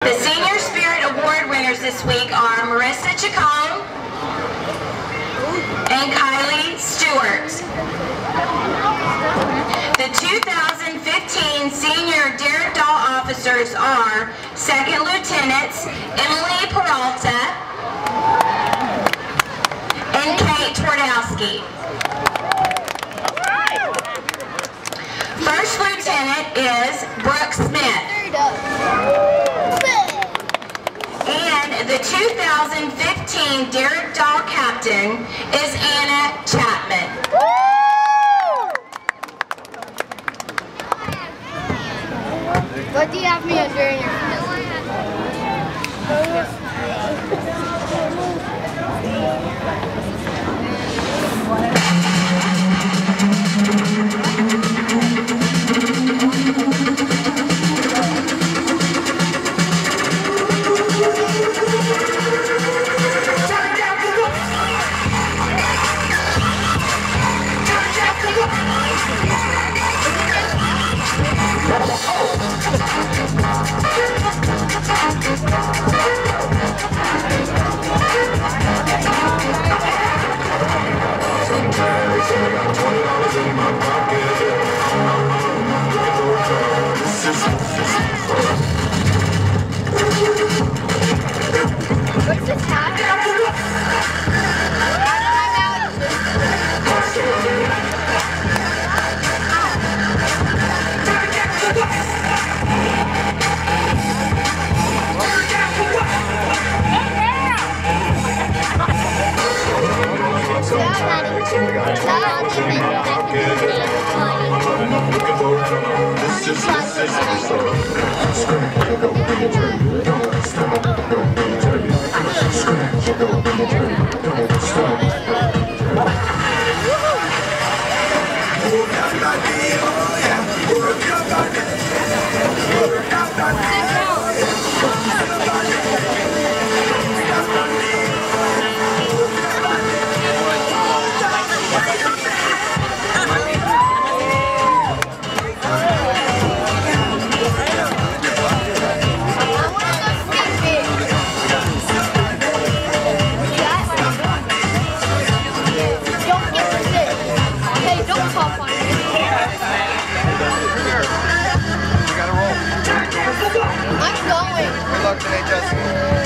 The Senior Spirit Award winners this week are Marissa Chacon and Kylie Stewart. The 2015 Senior Derek Dahl officers are Second Lieutenants Emily Peralta and Kate Twardowski. First Lieutenant is Brooke Smith. And the 2015 Derek Dahl Captain is Annah Chapman. What do you have me under in your Good luck today, Jessica.